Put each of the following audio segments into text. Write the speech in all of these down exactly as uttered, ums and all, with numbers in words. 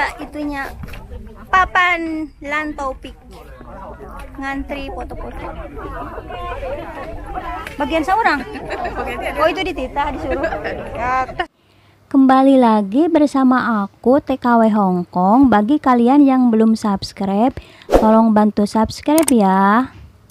ada itunya papan Lantau Peak. Ngantri foto-foto. Bagian seorang. Oh itu dititah disuruh. Ya. Kembali lagi bersama aku T K W Hongkong. Bagi kalian yang belum subscribe, tolong bantu subscribe ya.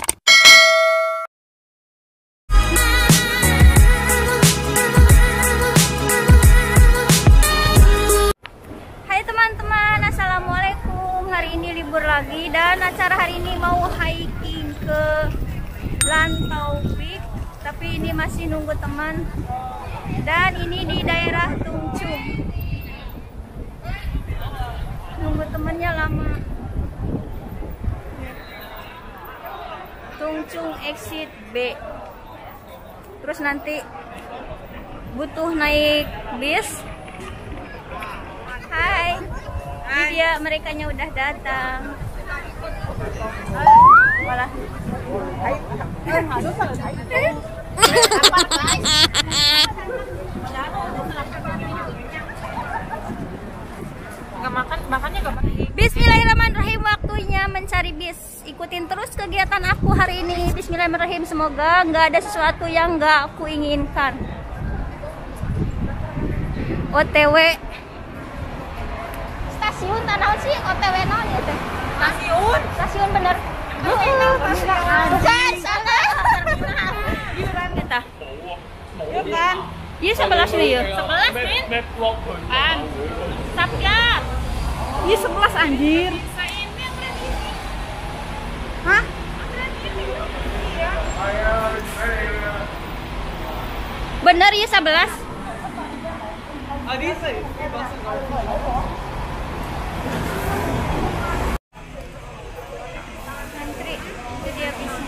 Hai teman-teman, assalamualaikum. Hari ini libur lagi dan acara hari ini mau hiking ke Lantau Peak. Tapi ini masih nunggu teman. Dan ini di daerah Tung Chung. Nunggu temennya lama. Tung Chung exit B. Terus nanti butuh naik bis. Hai. Ini dia, merekanya udah datang. Malah. Nggak makan, makannya nggak makan. Bismillahirrahmanirrahim, waktunya mencari bis. Ikutin terus kegiatan aku hari ini. Bismillahirrahmanirrahim, semoga nggak ada sesuatu yang nggak aku inginkan. O T W stasiun tanah sih, O T W non itu. Stasiun? Stasiun bener. Bukan, salah. Kita. Iya kan? Iya sebelas nih ya. Sebelas min? Pan. Satgas. Iya sebelas anjir. Hah? Bener ya sebelas. Antri, itu dia bisnya.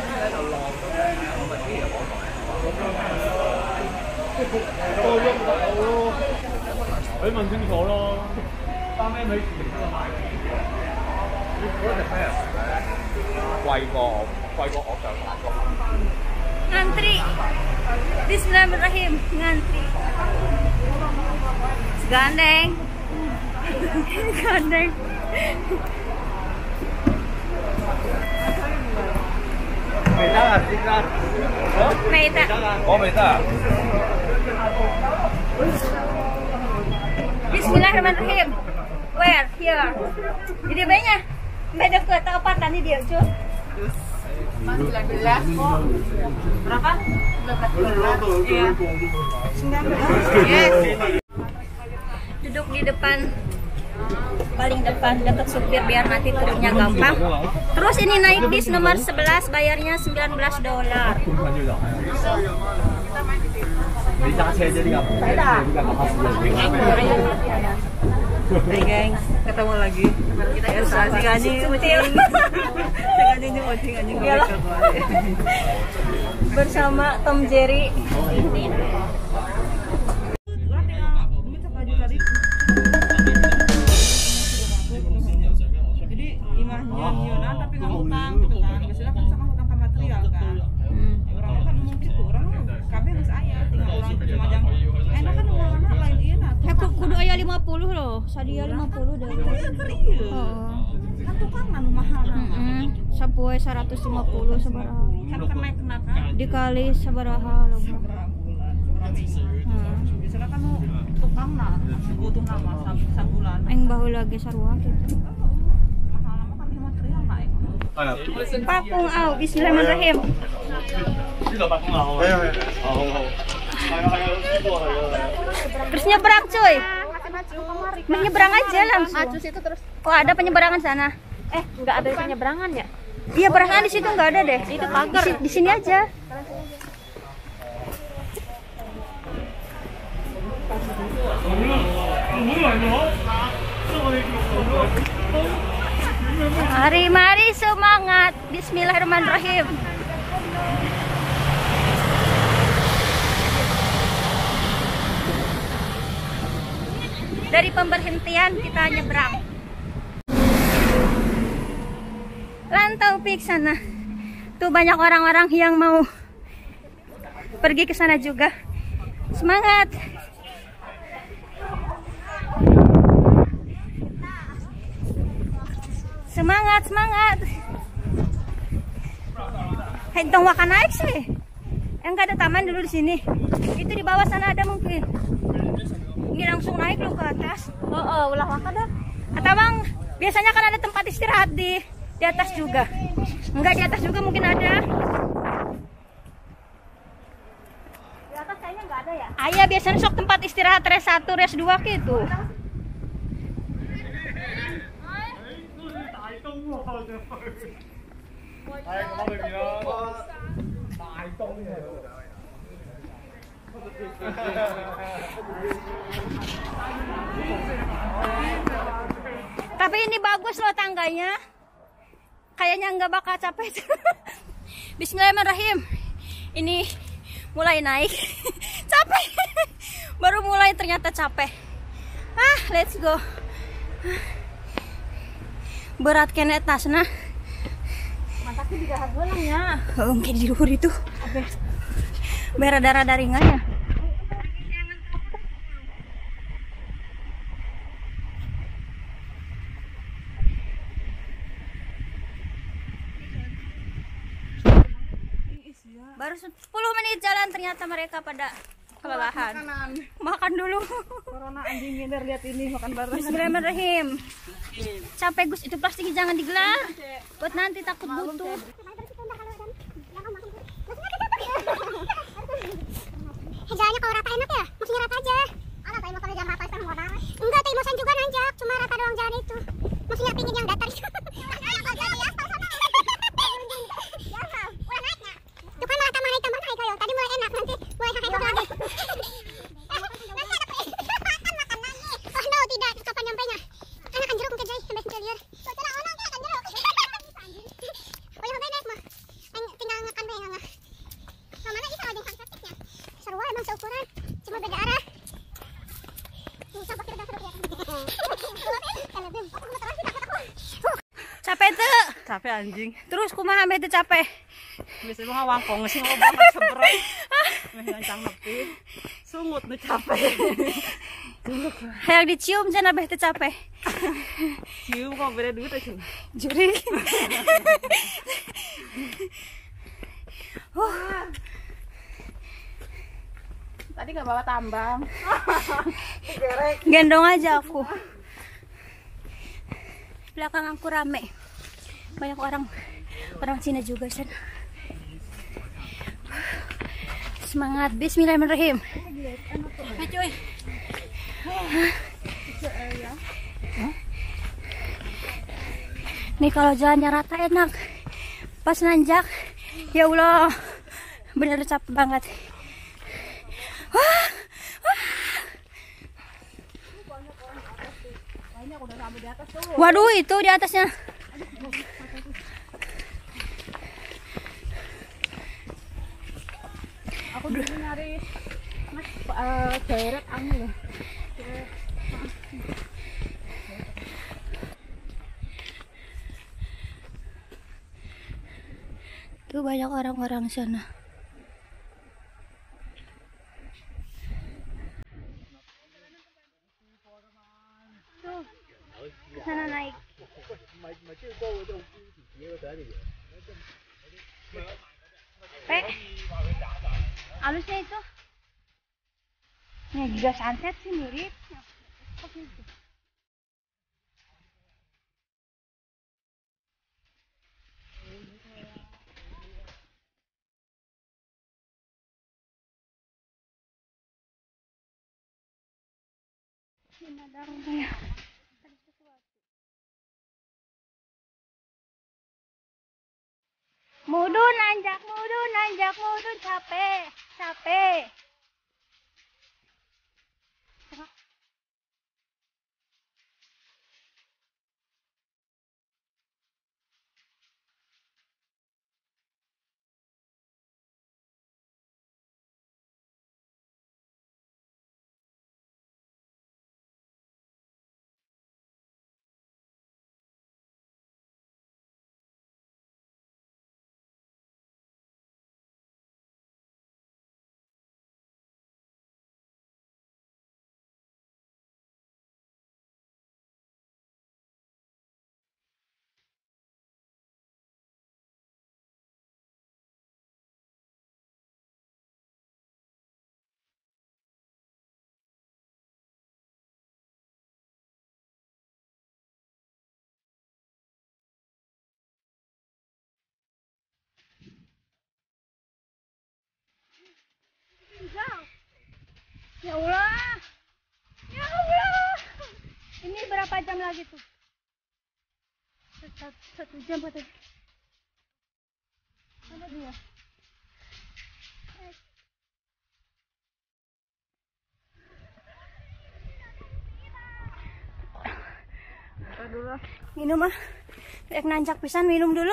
Ngantri. Bismillahirrahmanirrahim, ngantri. Gandeng. Gandeng. Meta. Oh, Meta. Bismillahirrahmanirrahim. Where? Here. Jadi banyak. Beda ke tempat tadi dia, cuy. sembilan belas. Berapa? delapan belas. Iya. sembilan belas. Yes. Duduk di depan, paling depan dekat supir biar nanti turunnya gampang. Terus ini naik bis nomor sebelas, bayarnya sembilan belas dolar. Hai gengs, ketemu lagi. Kita asik anjing ucing. Anjing ucing anjing Bersama Tom Jerry. Jadi imahnya Yonan tapi nggak hutang gitu kan. Biasanya kan sama hutang ke material kan. Orangnya kan mungkin tuh orang kabeh geus aya, tinggal orang cuma jam. Enak kan umurna lain ieu nah. Eh kok kudu aya lima puluh loh. Sadia lima puluh deh. Heeh. Kan tukang anu mahal. Heeh. Sapoe seratus lima puluh sabaraha. Kan kenaik kenapa? Dikali sabaraha loh. Biasanya kan nu tukang nah butuh nama sabulan. Aing baheula ge sarua kitu. Mahal mah kan material naik. Pakung au, bismillahirrahmanirrahim. Terus nyebrang cuy. Menyeberang aja langsung. Acus itu terus. Oh ada penyeberangan sana. Eh, enggak ada penyeberangan ya? Iya perasaan di situ nggak ada deh. Itu pagar. Di, di sini aja. Mari-mari semangat. Bismillahirrahmanirrahim. Dari pemberhentian kita nyebrang. Lantau Peak sana. Tuh banyak orang-orang yang mau pergi ke sana juga. Semangat. Semangat, semangat. Hai, tong wakan naik sih. Yang nggak ada taman dulu di sini. Itu di bawah sana ada mungkin. Ini langsung naik lu ke atas. Oh, oh ulah wakan dah. Atau bang, biasanya kan ada tempat istirahat di di atas juga. Enggak, di atas juga mungkin ada. Di atas kayaknya nggak ada ya. Ayah biasanya sok tempat istirahat res satu, res dua gitu. Tapi ini bagus loh tangganya. Kayaknya nggak bakal capek. Bismillahirrahmanirrahim. Ini mulai naik. Capek. Baru mulai ternyata capek. Ah, let's go. Berat kena tasna. Mantapnya di dahar bolangnya. Oh, mungkin di luhur itu. Oke. Berada-rada ringan ya. Baru sepuluh menit jalan ternyata mereka pada kelelahan. Makanan. Makan dulu. Corona anjing minder, lihat ini makan bareng. Bismillahirrahmanirrahim. Capek Gus, itu plastiknya jangan digelar. Buat nanti takut butuh. Jalannya kalau rata enak ya, maksudnya rata aja. Anak tadi makan jam rata kan mau banget. Enggak, tadi mosan juga nanjak, cuma rata doang jalan itu. Maksudnya pingin yang datar itu. Itu kan malah tambah naik tambah naik ayo. Tadi mulai enak, nanti mulai hekok lagi. Nanti ada makan makan lagi. Oh no, tidak, kapan nyampainya? Anak kan jeruk mungkin jay, sampai sini liar. Tuh, tenang, orang kayak kan jeruk. Oh yang bener mah. Tinggal ngakan be nganga. Nah, mana bisa lagi prakteknya? Seru emang seukuran, cuma beda arah. Capek tuh. Capek anjing. Terus kumaha meh teu capek. Biasanya mah wangkong sih mau banget seberat. Meh ngancang nepi. Sungut nu capek. Hayang dicium cenah beh teu capek. Cium kok beda duit aja. Jurik. uh. Tadi gak bawa tambang. Gendong aja aku. Belakang aku rame. Banyak orang orang Cina juga sana. Semangat, bismillahirrahmanirrahim. Hai cuy. Nih kalau jalannya rata enak. Pas nanjak, ya Allah, bener capek banget. Waduh, itu di atasnya. Aku dulu nyari uh, daerah angin. Tuh banyak orang-orang sana. Tuh, ke sana naik. Pe, halusnya itu. Nih juga sunset sih mirip. Mudun nanjak, mudun nanjak, mudun capek, capek. gitu. Satu, satu jam atau mana dia? Dulu. Minum ah. Rek nancak pisan, minum dulu.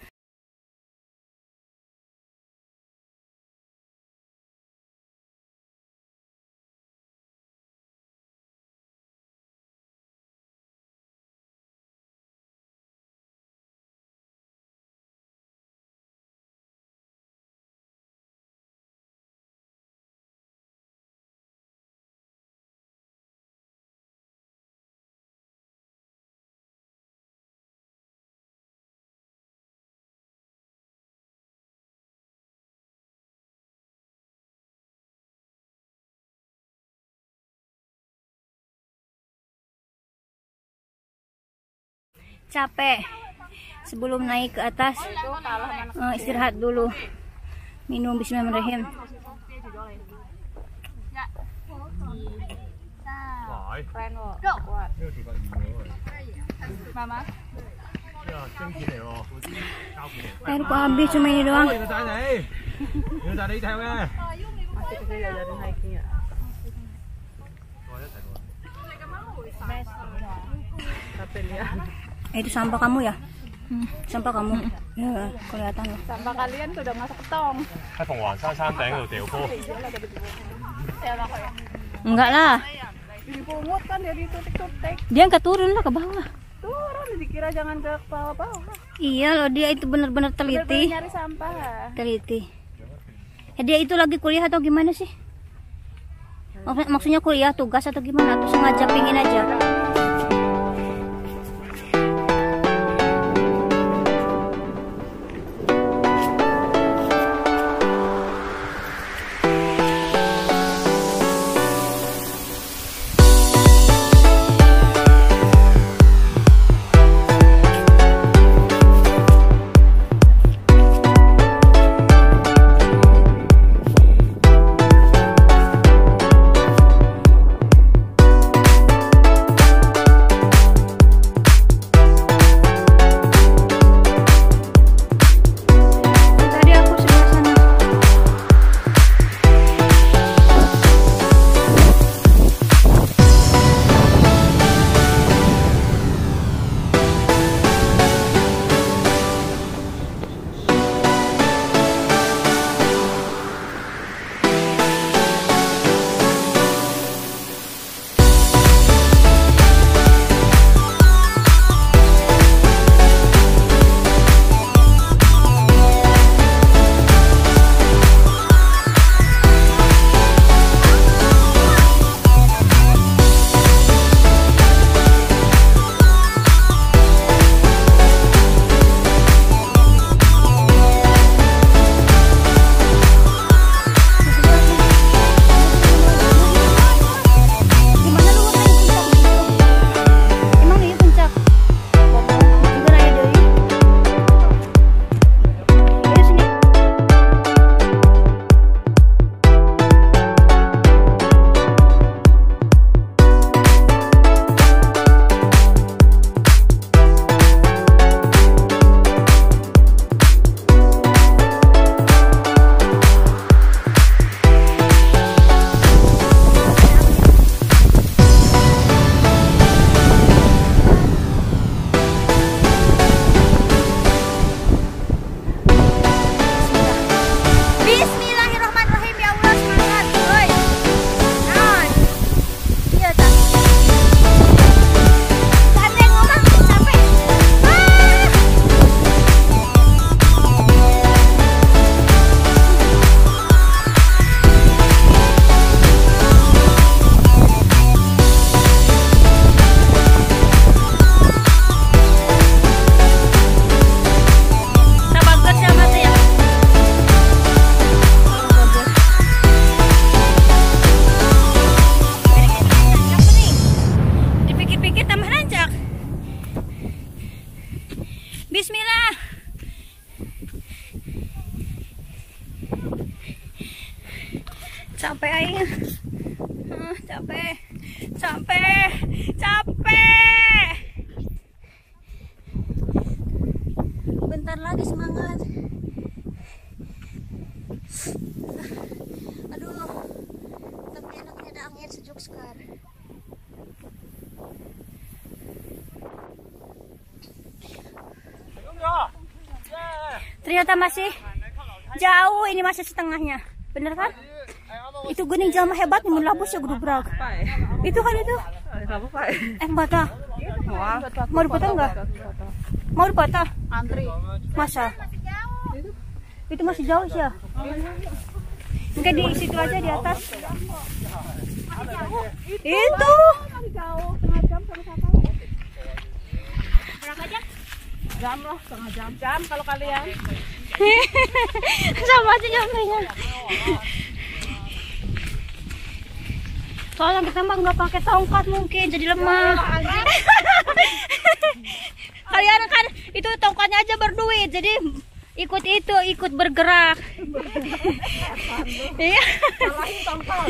Capek sebelum naik ke atas, uh, istirahat dulu, minum bismillahirrahmanirrahim. Keren loh. Kuat. Mama. Air kok habis cuma ini doang. Masih bisa diajarin hiking ya. Tapi lihat. Eh, itu sampah kamu ya? Hmm, sampah kamu. Hmm. Ya, kelihatan loh. Sampah kalian sudah masuk ke tong. Enggak lah. Dipungut kan dia ditutik-tutik. Dia nggak turun lah ke bawah. Turun dikira jangan ke bawah-bawah. Iya loh, dia itu benar-benar teliti. Bener-bener nyari sampah. Teliti. Eh, dia itu lagi kuliah atau gimana sih? Mak maksudnya kuliah, tugas atau gimana? Atau sengaja pingin aja? Bismillah. Capek aing. Uh, capek. Capek. Capek. banget. Aduh, tapi enaknya ada angin sejuk sekali. Ternyata masih jauh, ini masih setengahnya, bener kan? Itu gening jalma hebat nih melabus ya gudubrak. Itu kan itu. Eh bata. Mau dipotong enggak? Mau dipotong? Antri. Masa? Itu masih jauh sih ya? Mungkin di situ aja di atas. Itu. Berapa jam? Jam lah, setengah jam. Jam kalau kalian. Sama aja jamnya. Soalnya kita mah nggak pakai tongkat mungkin jadi lemah. Kalian kan itu tongkatnya aja berduit jadi ikut itu ikut bergerak. Iya. Salahin tongkat.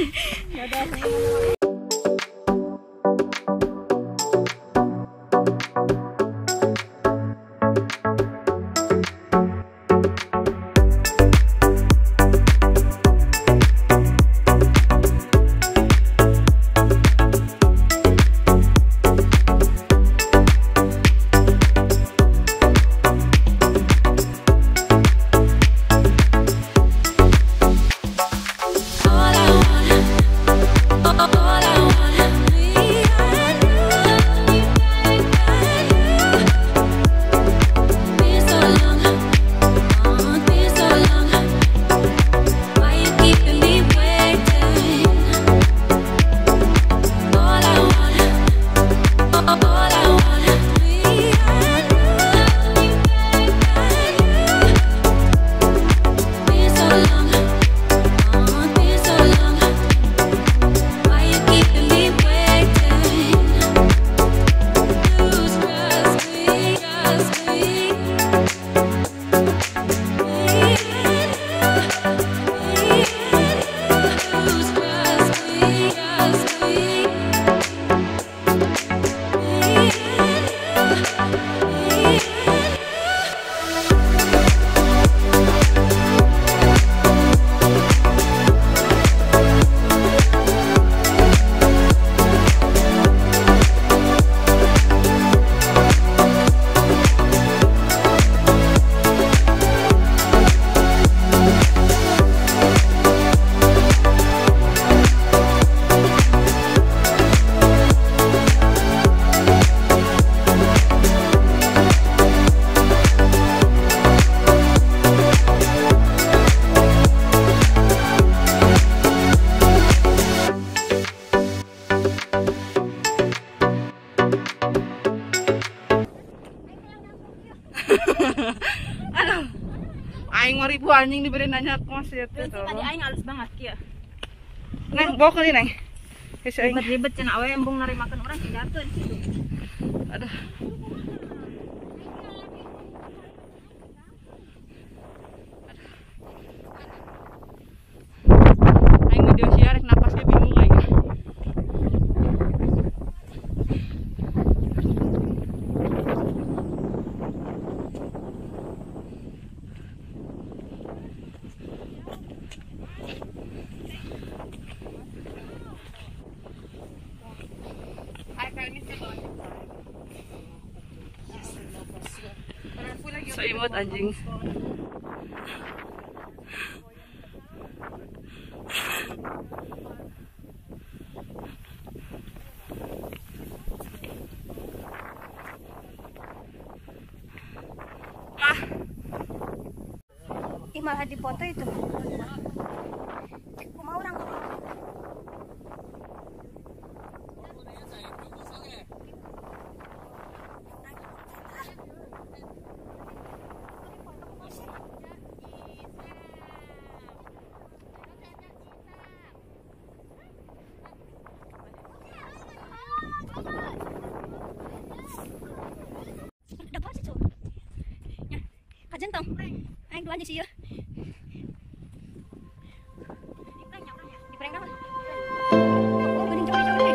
Aduh. Aing mau ribu anjing diberi nanya kos ya tuh. Tadi aing halus banget kieu. Neng bawa ke neng. Geus aing. Ribet-ribet cenah awe embung nari makan orang jatuh di situ. Aduh. Aing video share napasnya bingung aing. So imut anjing. Ah. Ih malah dipoto itu. Kumaha urang tuh. Dapat sih tuh. Ya, kajen tong. Aing dua aja sih ya. Di prank apa? Oh, bening coba coba nih.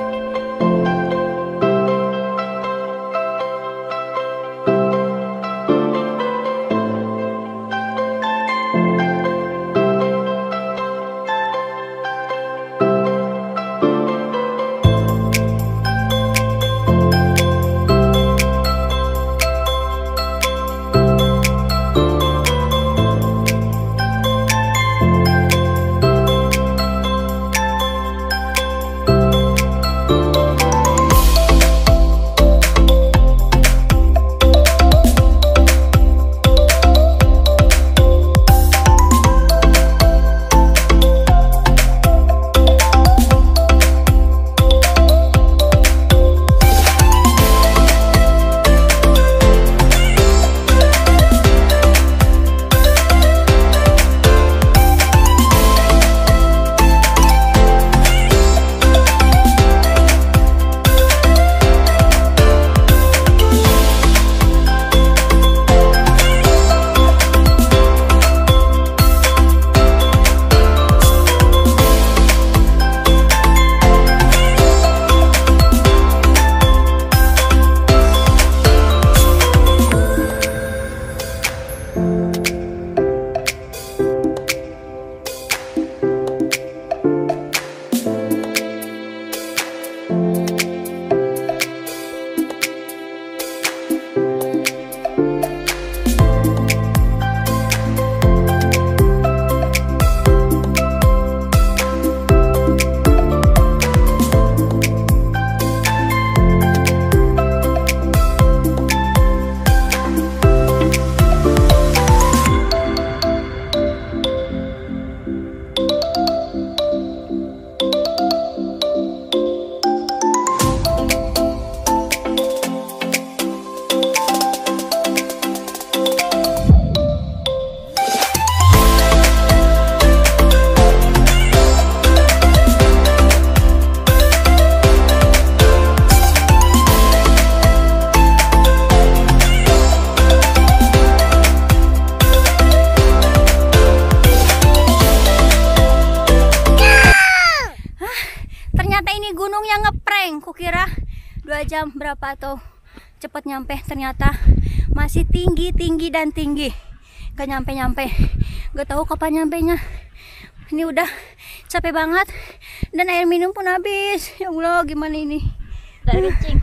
jam berapa atau cepat nyampe, ternyata masih tinggi tinggi dan tinggi, gak nyampe nyampe, gak tahu kapan nyampe nya. Ini udah capek banget dan air minum pun habis. Ya Allah, gimana ini? Dari kencing.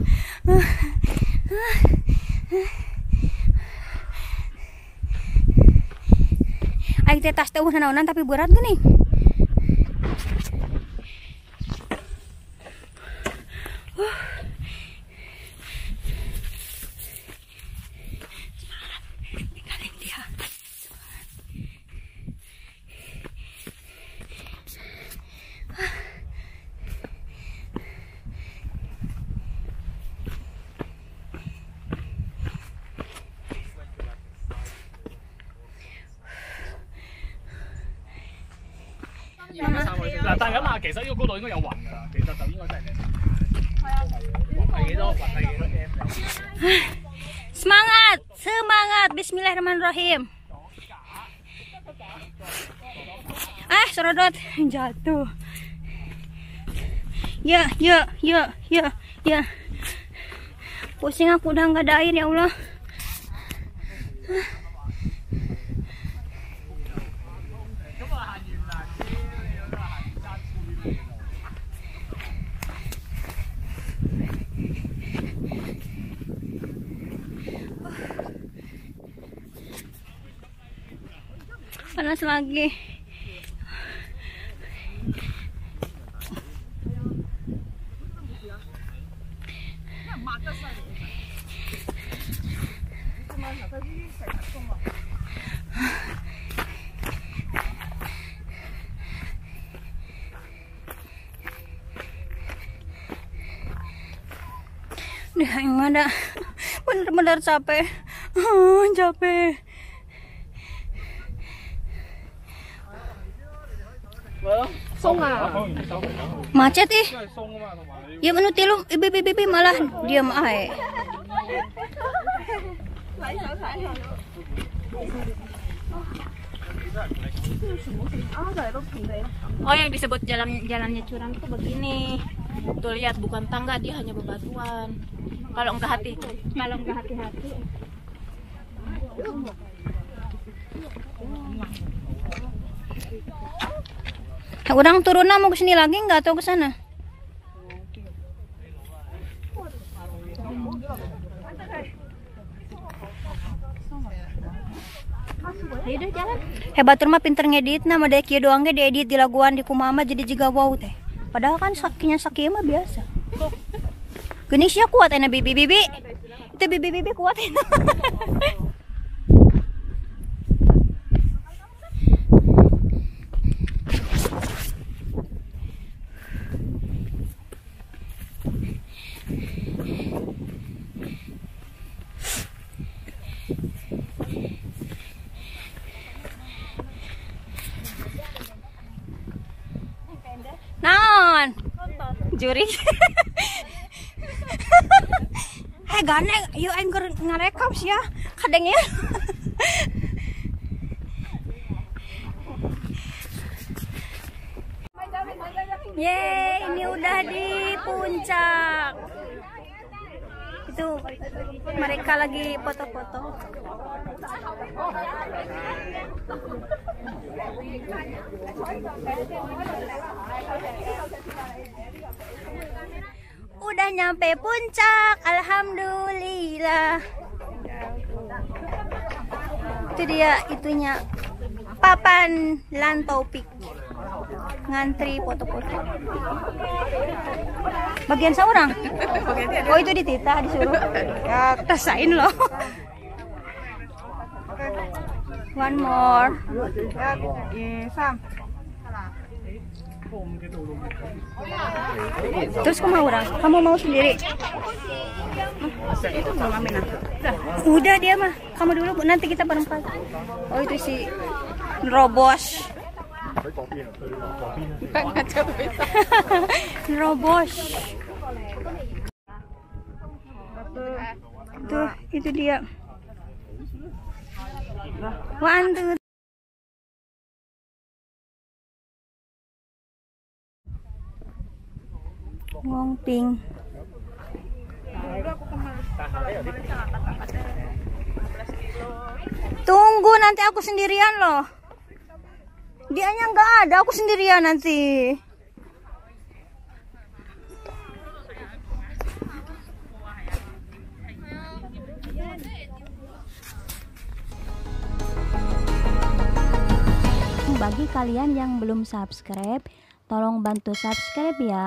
Aing teh tas teh naonan tapi berat gini. Tinggalin dia. Semangat, semangat, Bismillahirrahmanirrahim. Ah, serodot, jatuh. Ya, ya, ya, ya, ya. Pusing aku, udah nggak ada air, ya Allah. Panas lagi. Nih, yang mana? Bener-bener capek. Oh, capek. Macet ih. Ya menu tilu ibi ibi ibi malah diam ae. Oh, yang disebut jalan jalannya curang itu begini. Tuh lihat, bukan tangga, dia hanya bebatuan. Kalau enggak hati, kalau enggak hati-hati. Orang turun mau ke sini lagi nggak atau ke sana? Ayo jalan. Hebat rumah pinter ngedit, nama dek kieu doang ge diedit di laguan di kumaha jadi jiga wow teh. Padahal kan sakinya sakieu mah biasa. Geuning sia kuat enak bibi-bibi. Itu bibi-bibi kuat enak. Naon? Juri. Eh gane, yuk aing keur ngarekam sia. Kadeng ya. Yeay, ini udah di puncak. Itu mereka lagi foto-foto. Udah nyampe puncak, alhamdulillah. Itu dia itunya, papan Lantau Peak. Ngantri foto-foto. Bagian seorang? Oh itu dititah disuruh. Ya rasain loh. One more. Terus kamu mau orang? Kamu mau sendiri? Itu belum Aminah. Udah dia mah. Kamu dulu Bu, nanti kita berempat. Oh itu si Robos. Robos. Tuh, itu dia. One, two. Ngongping. Dulu aku ke Malaysia, kalau ke Malaysia angkat-angkat lima belas kilo. Tunggu, nanti aku sendirian loh. Dianya nggak ada, aku sendirian nanti. Bagi kalian yang belum subscribe, tolong bantu subscribe ya.